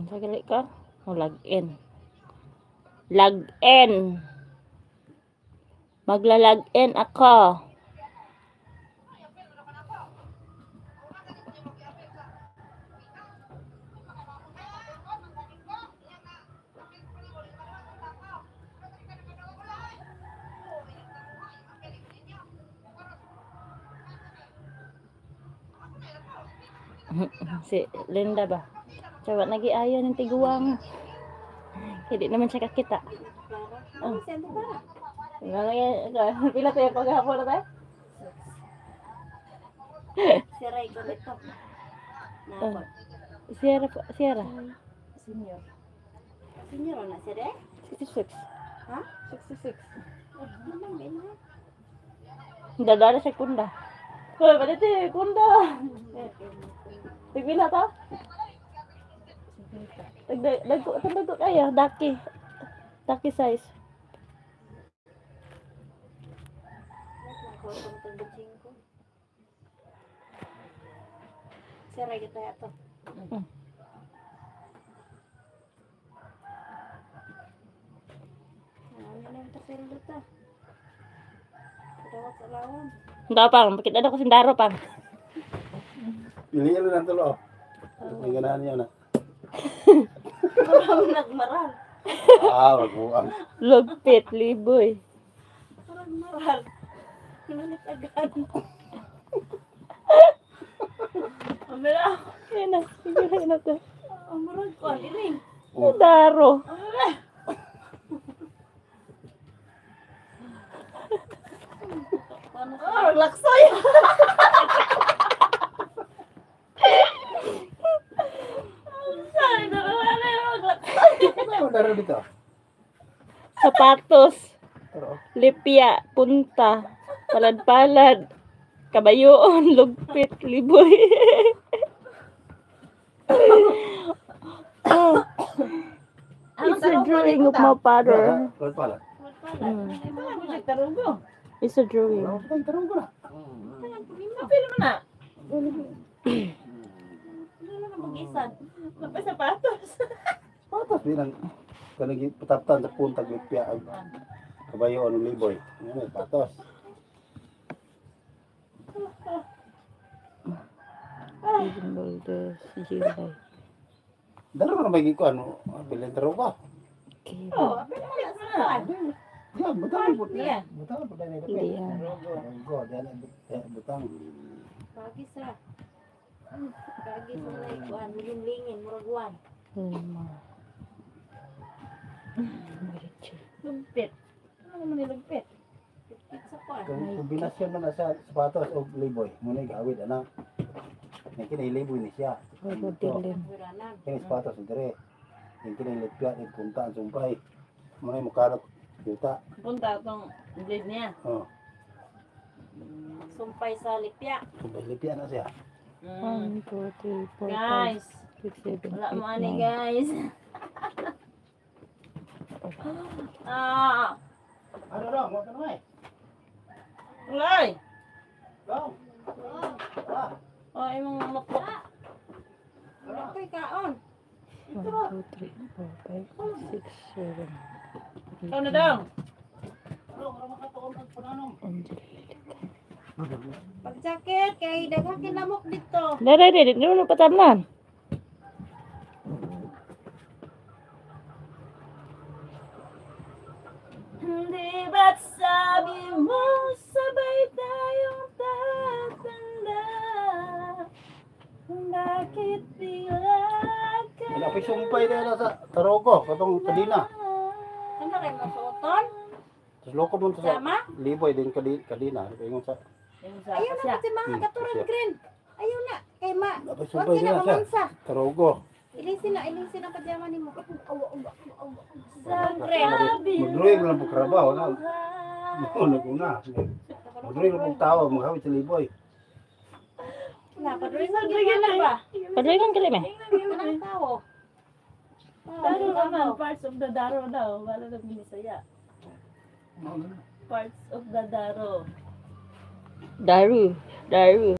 Sagali ka? Log-in. Log-in. Magla-log-in ako. Si Linda ba? Coba lagi ayaw ng tiguang. Hindi naman siya kakita. Oh. Pila tayo paghapon na tayo? Sierra ito ito. Sierra. Senior. Senior na siya deh? 66. Ha? 66. Naman din ha? Dadara siya kunda. Hoy, pwede tayo kunda. Tigpila to? Tagdago kaya, daki. Daki size. Sierra kita ya to. Ano na yung tapelo ta? Kadawat sa lawan. Hindi pang, bakit ano ko sindaro pang? Pilihan lang tulo. May ganahan niyo na. Parang nagmaral. Magbuang. Lugpit, liboy. Parang maral. Kinalit agad. Amira. Yan na, siguro na to. Maral ko. Iring. Sindaro. Laksoy. Sorry, ano yung maglaksoy? Ano laro dito? Sapatos. Pero, Lipya, punta. Palad-palad. Kabayoon, lugpit, liboy. It's a drawing of my father. Lord pala. It's a drawing. Tarong ko na. Mapil mo na. Ano na mag-isan? Sapatos. Patas bilang kanang pataptan sa punta gitpya ang kabayoon ng liboy. Yan ay patos. Even though the July. Daro na may gikuan mo. Bilin tarong ka. Okay. Oh, apil mo na. Yan, butang po. Iya. Butang po dahil ito. Iya. Go, dahil butang. Bagis ra. Bagis mo na ikuan. Lingin, muraguan. Lumpit. Ano naman yung lumpit? Lumpit sa kuan. Kung kombinasyon mo na sa sapatos o liboy, muna gawid ana. Nek kini liboy ni siya. Dilim. Wiranan. Kini sapatos ni dire. Nek kini lipya ni punta ang sumpay. Muna mukarot juta. Punta itong blade niya. Oh, Sumpay sa lipya. sumpay lipya na siya. 1, 2, 3, 4, 5, Guys. 6, 7, Wala 8, mo ani 9. guys. Ano daw, mo kanay? Ulay. Daw. Oh, imong lukok. Wala ko'y kaon. 1, 2, 3, 4, 5, 6, 7. Ikaw na daw. Pag-jacket, kay daghang kinamok dito. Dali, di mo patamnan. Hindi ba't sabi mo sabay tayong tatanda? Bakit bigla ka? Wala pa sumpay na sa Tarogo, katong kadina. Ano kayo masuoton? Sa loko mo sa Sama? liboy din kadina. Ingon sa Ayaw na pati mga katuran siya. green. Ayaw na. Kay ma. wala pa Huwag sumpay ka na na sa mamansa. Tarogo. Ilisin na pajama ni mo. Sa green. Magdruig lang po karabaw na. Ano ko na. Magdruig lang po tawa, magkawit sa liboy. Padre sa green na ba? Padre kang kilim eh. Anong tao? Daro naman, parts of the daro daw. Wala na binisaya. Parts of the daro. Daru.